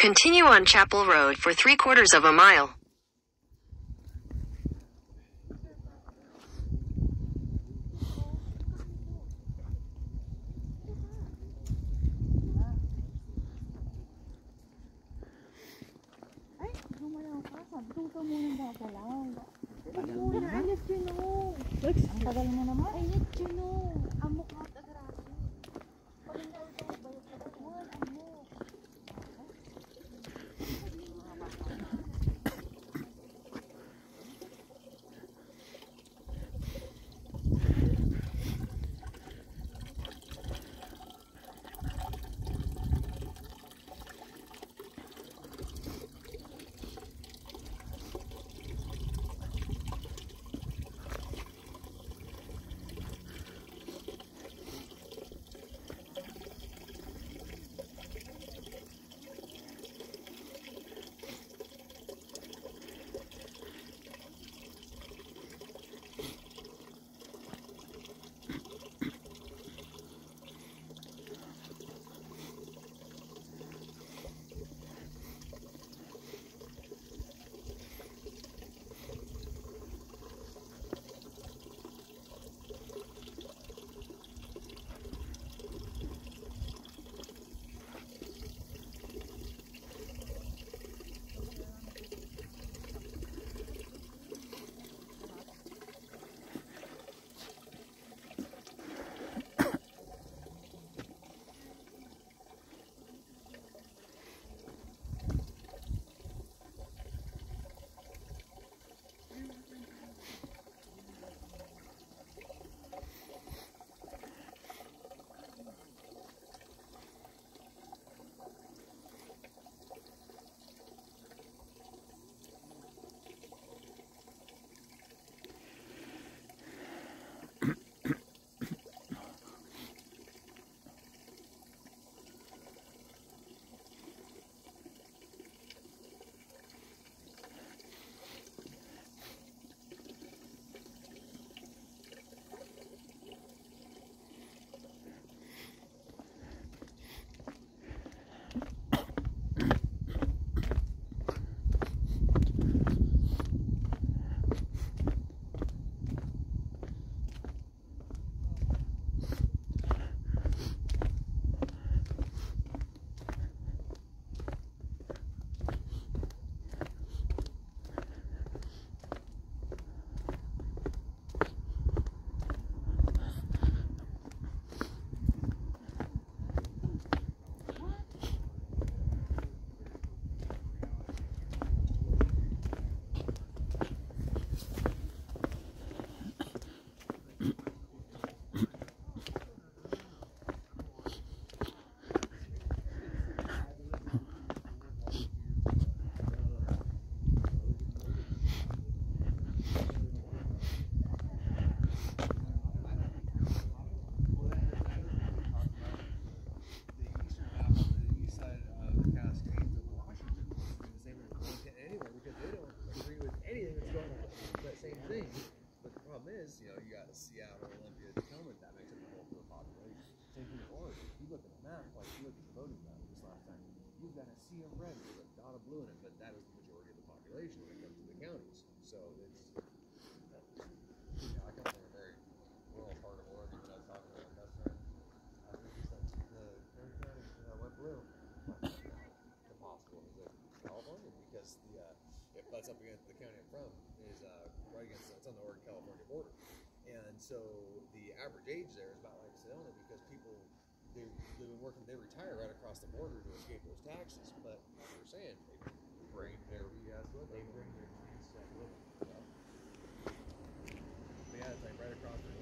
Continue on Chapel Road for 3/4 of a mile. Ang tagal mo naman. Ay, you know. Amok out agrado. Pag-indaw ito, bayot ka ba? Amok. That's up against the county I'm from is right against it's on the Oregon-California border, and so the average age there is about like Sedona because people they've been working, they retire right across the border to escape those taxes. But like you were saying, they bring their kids with them. They bring their kids with them. But yeah, it's like right across the